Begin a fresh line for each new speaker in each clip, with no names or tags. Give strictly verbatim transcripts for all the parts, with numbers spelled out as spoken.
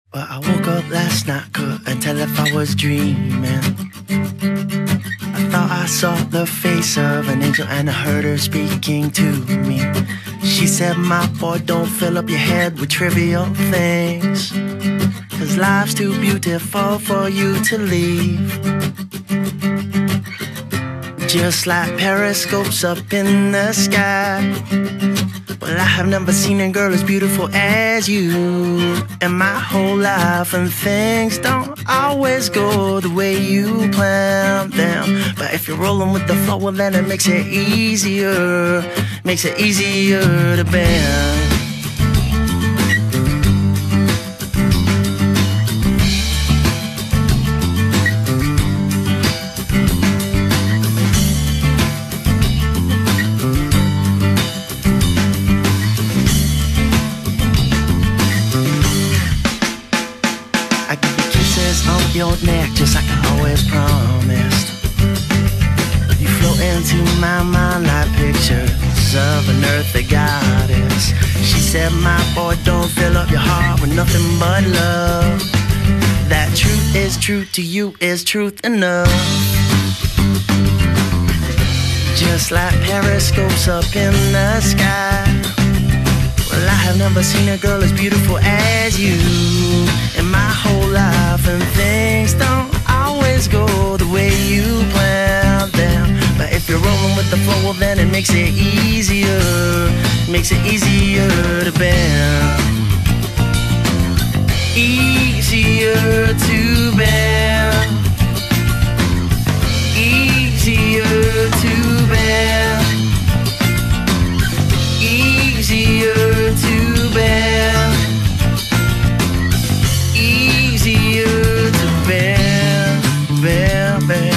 Well, I woke up last night, couldn't tell if I was dreaming. I thought I saw the face of an angel and I heard her speaking to me. She said, my boy, don't fill up your head with trivial things, 'cause life's too beautiful for you to leave. Just like periscopes up in the sky, well, I have never seen a girl as beautiful as you in my whole life. And things don't always go the way you plan them, but if you're rolling with the flow, well, then it makes it easier, makes it easier to bend. Your neck just like I always promised. You float into my mind like pictures of an earthly goddess. She said, my boy, don't fill up your heart with nothing but love. That truth is truth to you is truth enough. Just like periscopes up in the sky, well, I have never seen a girl as beautiful as you in my whole life. And things don't always go the way you planned them, but if you're rolling with the flow, well, then it makes it easier, makes it easier to bend. Easier to bend. Easier to bend. Easier to bend. Easier to bend, bend, bend.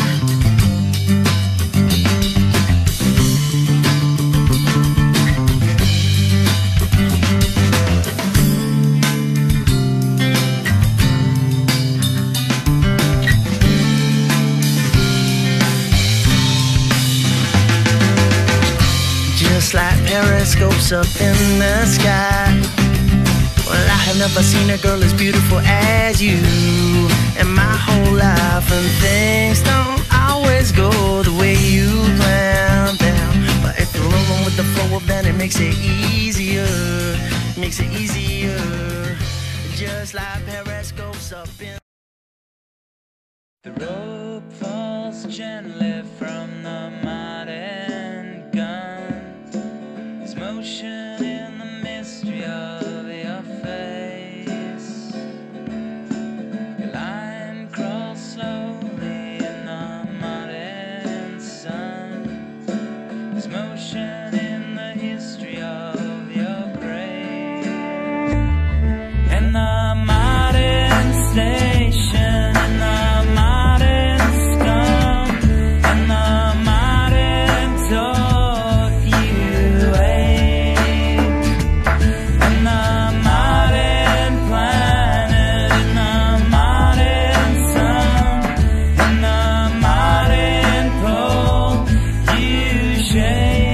Just like periscopes up in the sky, well, I have never seen a girl as beautiful as you in my whole life. And things don't always go the way you planned them, but if you're rolling with the flow, well, then it makes it easier, makes it easier. Just like periscopes up in.
The rope falls gently from the modern gun. There's motion in the mystery of your face. Your line crawls slowly in the modern sun. There's motion in the history of your grave. And the modern station, and the modern scum, and the modern talk you hate, and the modern planet, and the modern sun, and the modern pole you shade.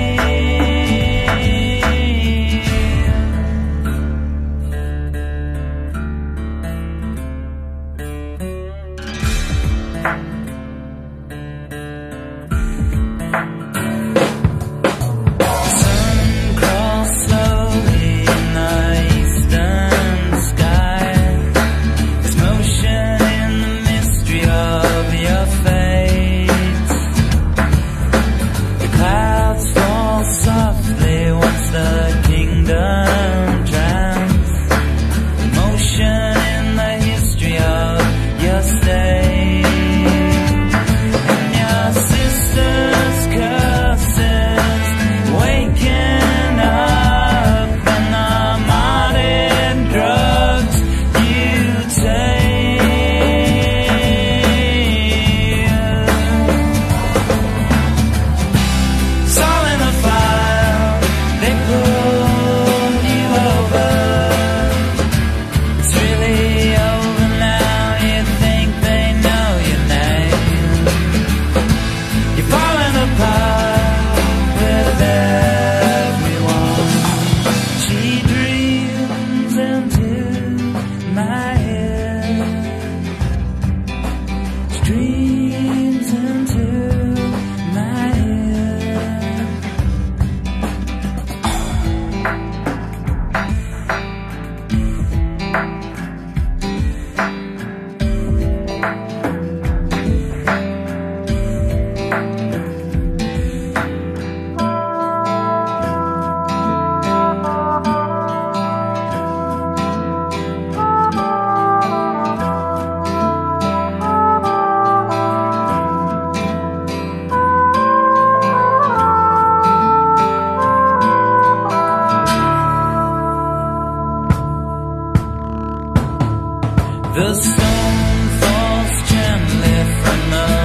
The stone falls gently from the